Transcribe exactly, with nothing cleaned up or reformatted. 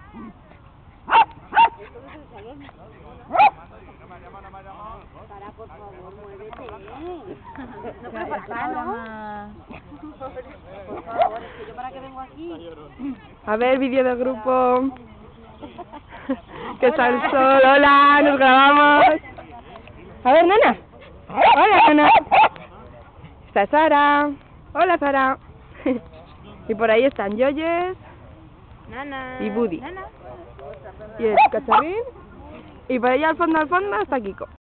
Para, por favor, muévete. No, pero para acá, ¿no? Por favor, es que yo para qué vengo aquí. A ver, vídeo del grupo. Que está el sol. Hola, nos grabamos. A ver, nena. Hola, nena. Está Sara. Hola, Sara. Y por ahí están Yoyes Nana. y Buddy. Nana. Y el cachorrín. Y por allá al fondo, al fondo está Kiko.